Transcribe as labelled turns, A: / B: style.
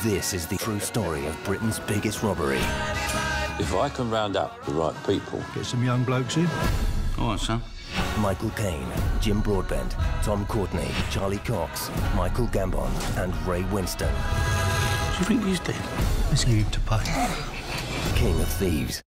A: This is the true story of Britain's biggest robbery.
B: If I can round up the right people...
C: Get some young blokes in.
B: All right, son.
A: Michael Caine, Jim Broadbent, Tom Courtenay, Charlie Cox, Michael Gambon and Ray Winston.
B: Do you think he's dead?
C: Let's leave him to pay.
A: King of Thieves.